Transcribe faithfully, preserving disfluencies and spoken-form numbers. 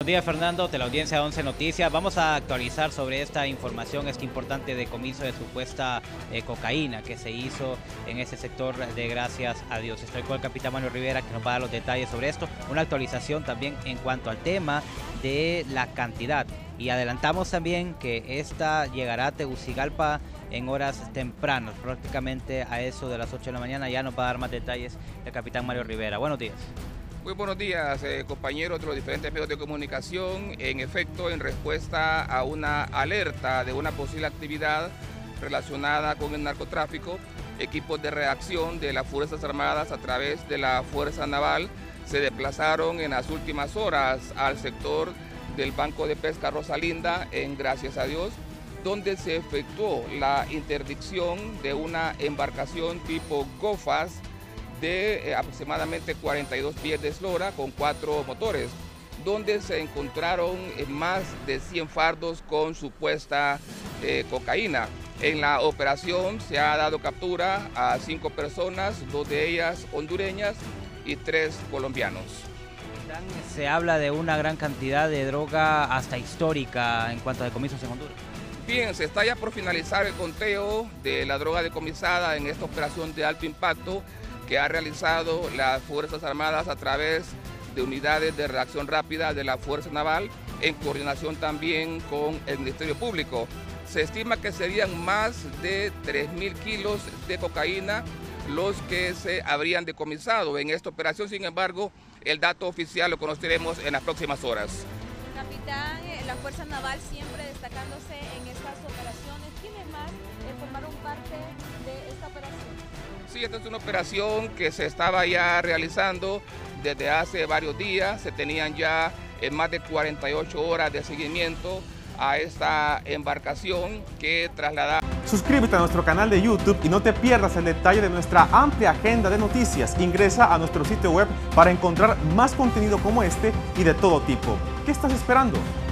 Buenos días, Fernando, de la audiencia de once Noticias. Vamos a actualizar sobre esta información, este importante decomiso de supuesta eh, cocaína que se hizo en ese sector de Gracias a Dios. Estoy con el capitán Mario Rivera, que nos va a dar los detalles sobre esto. Una actualización también en cuanto al tema de la cantidad. Y adelantamos también que esta llegará a Tegucigalpa en horas tempranas, prácticamente a eso de las ocho de la mañana. Ya nos va a dar más detalles el capitán Mario Rivera. Buenos días. Muy buenos días, eh, compañeros de los diferentes medios de comunicación. En efecto, en respuesta a una alerta de una posible actividad relacionada con el narcotráfico, equipos de reacción de las Fuerzas Armadas a través de la Fuerza Naval se desplazaron en las últimas horas al sector del Banco de Pesca Rosalinda, en Gracias a Dios, donde se efectuó la interdicción de una embarcación tipo Gofas de eh, aproximadamente cuarenta y dos pies de eslora con cuatro motores, donde se encontraron eh, más de cien fardos con supuesta eh, cocaína. En la operación se ha dado captura a cinco personas, dos de ellas hondureñas y tres colombianos. Se habla de una gran cantidad de droga hasta histórica en cuanto a decomisos en Honduras. Bien, se está ya por finalizar el conteo de la droga decomisada en esta operación de alto impacto que ha realizado las Fuerzas Armadas a través de unidades de reacción rápida de la Fuerza Naval, en coordinación también con el Ministerio Público. Se estima que serían más de tres mil kilos de cocaína los que se habrían decomisado en esta operación. Sin embargo, el dato oficial lo conoceremos en las próximas horas. Capitán, la Fuerza Naval siempre destacándose en estas operaciones. ¿Quiénes más eh, formaron parte de esta operación? Sí, esta es una operación que se estaba ya realizando desde hace varios días. Se tenían ya en más de cuarenta y ocho horas de seguimiento a esta embarcación que trasladaba. Suscríbete a nuestro canal de YouTube y no te pierdas el detalle de nuestra amplia agenda de noticias. Ingresa a nuestro sitio web para encontrar más contenido como este y de todo tipo. ¿Qué estás esperando?